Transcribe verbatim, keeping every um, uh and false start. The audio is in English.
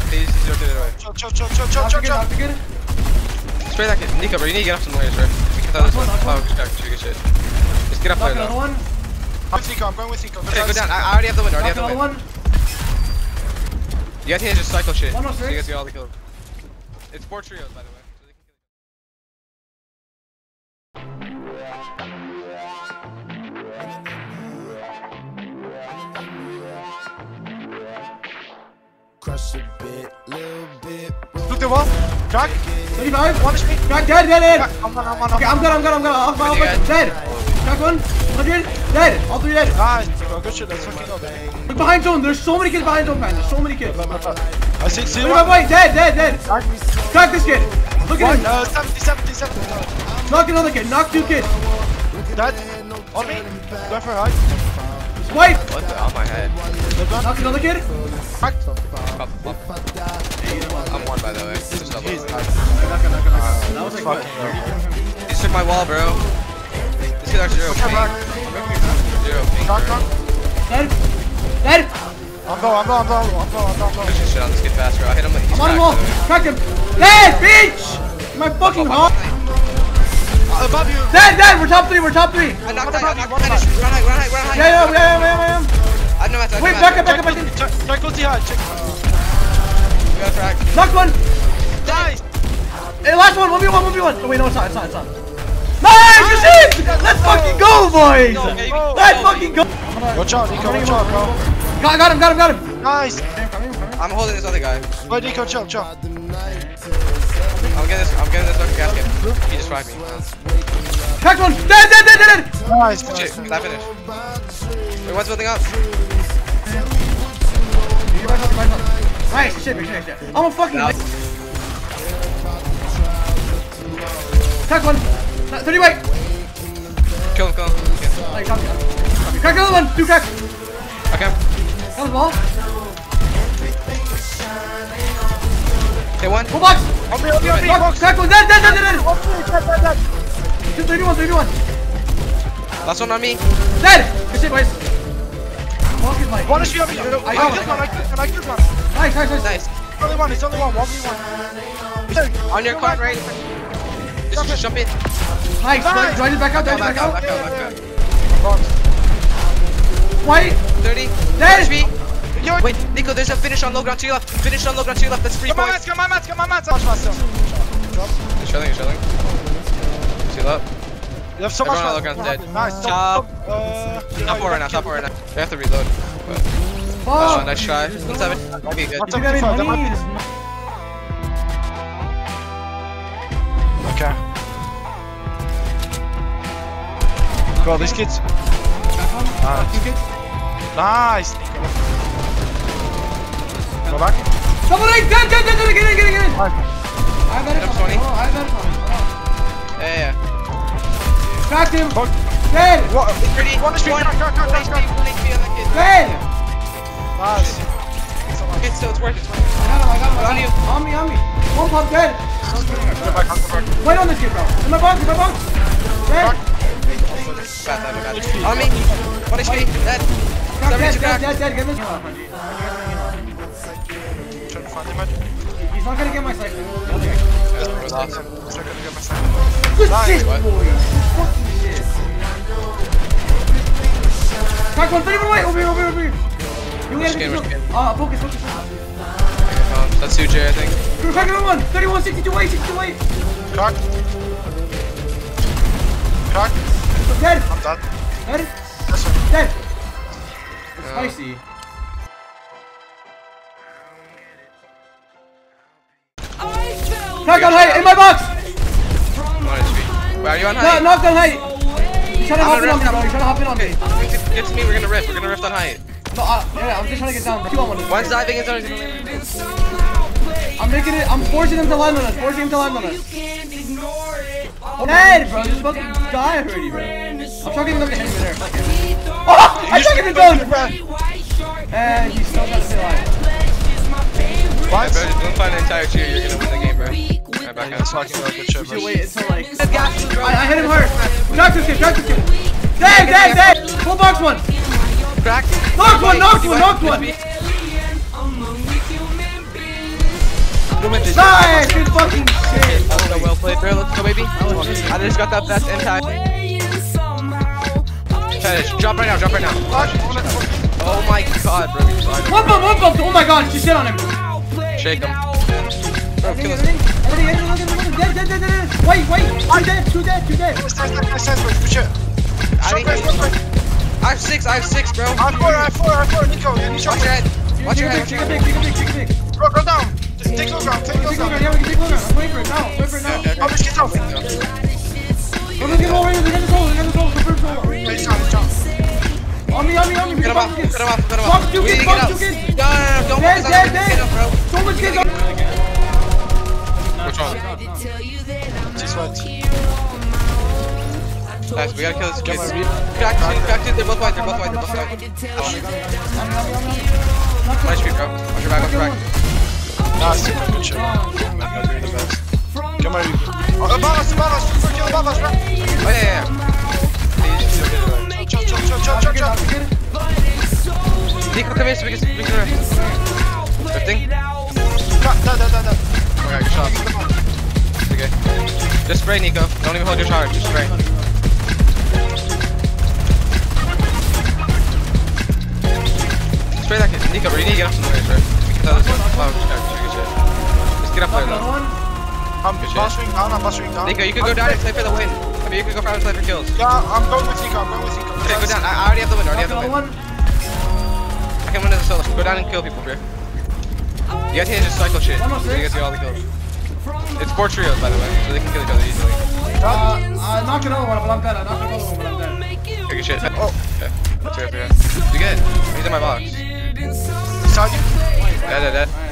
He's zero to the way. Choke, choke, choke, choke, choke, choke, choke. Spray that kid. Nico, bro, you need to get up some layers, bro. We can throw this one. Oh, good, good, good shit. Just get up there, though. I'm with Nico, I'm going with Nico. Okay, go down. I, I already have the win, I already have the win. You guys need to just cycle shit. So you guys get all the kills. It's four trios, by the way. So they can Crush a bit, little bit. Look the wall. Crack. thirty-five. One speed. Crack, dead, dead, dead. I'm on, I'm on. Okay, I'm good, I'm good, I'm good. Off my, off my, dead. Crack one. one hundred. Dead. All three dead. Nice. Bro, good shit. Let's fucking go, baby. Look behind zone. There's so many kids behind zone, man. There's so many kids. I see, see Look at my one. boy. Dead, dead, dead. Crack this kid. Look at him. Uh, seventy, seventy, seventy. Knock another kid. Knock two kids. Dead. On me. Go for a high. Swipe. What the? On my head. Knock another kid. Cracked. I'm one, by the way. Just double. He's Knock, knock, knock, knock. That was like what? He took my wall, bro. This kid has zero ping. Zero ping, Crack, bro. crack. Dead. Dead. I'm low, I'm low, I'm low, I'm low, I'm low, I'm low. Push this shit on this kid fast, bro. I hit him. He's I'm on the cracked, wall. by the way. Crack him. Dead, bitch. My fucking heart. Uh, above you. Dead, dead. We're top three. We're top three. I knocked high, I knocked high. Run high, run high, run high. Yeah, yeah, yeah, yeah, yeah, yeah. I know that's Wait, back up, back up, back up. Check, check ulti high, check. You got a frack. Knock one. Nice. Hey, last one. one v one, one v one. Oh, wait, no, it's not, it's not, it's not. Nice, you see? Let's fucking go, boys. Let's fucking go. Watch out, Nico, watch out, bro. Got, got him, got him, got him. Nice. I'm holding this other guy. Wait, Nico, chill, chill. I'm getting this, I'm getting this other gasket. He just fracked me. Cracked one. Dead, dead, dead, dead. Nice. Shit, can I finish? Wait, what's building up? Nice, shit, shit, shit. I'm a fucking. No. Crack one. thirty white. Kill him, kill him. Nice, copy, copy. Crack another one. Two crack. Okay. Got the ball. Hit one. Full box. On me, on me, on me, Box. box. Crack one. Dead, dead, dead, dead, dead. On me, dead, dead, dead. thirty-one, thirty-one. Last one on me. Dead. Good shit, boys. Fuck is my. One is on me. I I killed got one, it. I killed one, I killed one. Nice, nice, nice. Nice. It's only one, it's only one, one v one. On your card, right? Just, just jump in. Nice. Nice. Join it back out, join it Back back out, out. back out, back out. White. thirty. Dead. H P. Yo, Wait, Nico, there's a finish on low ground to your left. Finish on low ground to your left. That's free come on, points. mats, come on, mats, come on, mats. Watch myself. You're chilling, you're chilling. Seal up. You have so much Everyone on mats. low ground's dead. Nice. Chop. Uh, Top four right now, top four right now. We have to reload. But, oh, Fuck. nice try. one seven. Okay, good. What's You up, got any that might money? be- Okay. Go, these kids. Nice. You kids. Nice. Go back. Double eight. Dead, dead, dead, dead. Get in, get in, get in. Nice. I bet it's Hit him, on. Tony. Oh, I bet it's on. Yeah, yeah. Cracked him. Fuck. Dead. What? thirty. One H P, One. crack, crack, crack, One H P, crack. one H P on that kid. Dead. Nice. Okay, so it's working, it's working. I got him, I got him. I got On him. you. On me, on me. One pump dead. Go back, go back. Wait on this kid, bro. In my box, in my box. Dead. Bad time, bad time. On me. one H P. Dead. Crack, dead, seventy-two dead, crack. dead, dead. Get this. Trying to find him, man. He's not gonna get my cycle. That was awesome. He's not gonna get my second. Good Nice. shit, What? boys. Fucking shit. Crack one, thirty-one away. Over here, over here, over here. You Which get game, it. which game? Uh, focus, focus, focus. Um, that's Suji, I think. Crack another one. thirty-one, sixty-two away, sixty-two away. Crack. Crack. Dead. I'm dead. Dead. This one. Dead. It's spicy. Crack on height, in my box! one H P. Wait, are you on No, height? knocked on height! He's trying to I'm hop in gonna on me, rift. bro. He's trying to hop in on me. Okay, get, get to me, we're gonna rift. We're gonna rift on height. No, uh, yeah, I'm just trying to get down. Two on one. One's diving into our I'm making it, I'm forcing him to land on us. Forcing him to land on us. Dead, bro. Just fucking die already, bro. I'm chucking him up to hit him in there. Fuck it. Oh! I chucked him in done! And he's still trying to stay alive. What? Bro, just don't find an entire cheer, you're gonna win the game, bro. Right back That's out. fucking really good shit, We should bro. wait until like... I, I hit him hard. Knock this kid, knock this kid. Dead, dead, dead! Full box one! Crack. Knocked one, knocked one, knocked one! mid. Just Nice! Good fucking shit! Oh, so well played, bro. Let's go, baby. I just got that best end time. Finish. Drop right now. Drop right now. Oh my god, bro. You just lied. One bump, one bump! Oh my god, just shit on him! Shake him. Bro, kill us. Everything, everything, everything, everything, everything, dead, dead, dead, dead, dead! Wait, wait! Two dead, two dead, two dead! Nice, nice, nice, nice, nice, push it. I Short think- range, short range. I have six. I have six, bro. I have four, I have four, I have four. Nico, you need short Watch your range. head. Watch your head. Take a big, take a big, take a big, take a big. Bro, go down. Take low ground, take low Take longer, ground. yeah, we can take longer. I'm waiting for it now, wait for it now. Okay, okay. Oh, let's get off. Go, go, get over here, get his hole, get his hole, confirm solo. He's down, he's down. On me, on me, on me, we Get can him off. fucking Get him off. Get him Fuck off. you, We kid, need to get fuck up. you, kid. No, no, no. Don't Dead, focus on dead, him. dead. Get up, bro. So much kids on. What's wrong? Just what? Guys, we gotta kill this kid. Crack two, crack two. They're both white. They're both white. They're both white. Nice shoot, bro. Watch your back. Watch your back. Nice, good shit. You're doing the best. Come here, you. Oh, above us, above us. Super kill above us, bro. Oh, yeah, yeah, yeah. Chop, chop, chop, chop, chop, chop. Nico, come here so we can, we can rest. Good thing. Cut, da, da, da, da. Okay, good shot. Okay. Just spray, Nico. Don't even hold your charge. Just spray. Spray that kid. Nico, bro, you need to get up some ways, bro. We can tell this one. Oh, just, just, just, just get up there, though. I'm Good shit. bustering down, I'm bustering down. Nico, you can go down and play for the win. I mean, you can go for play for kills. Yeah, I'm going with Nico, I'm going with Nico. Okay, go down. I I already have the win. I already have the win. I can win as a solo. Go down and kill people, bro. You guys need to just cycle shit. One more So you six. guys get all the kills. It's four trios, by the way, so they can kill each other easily. Uh, I knocked another one, but I'm dead. I knocked another one, but I'm dead. Okay, good shit. Oh. Okay. Let's go up here. You good? He's in my box. Beside you? Dead, dead, dead.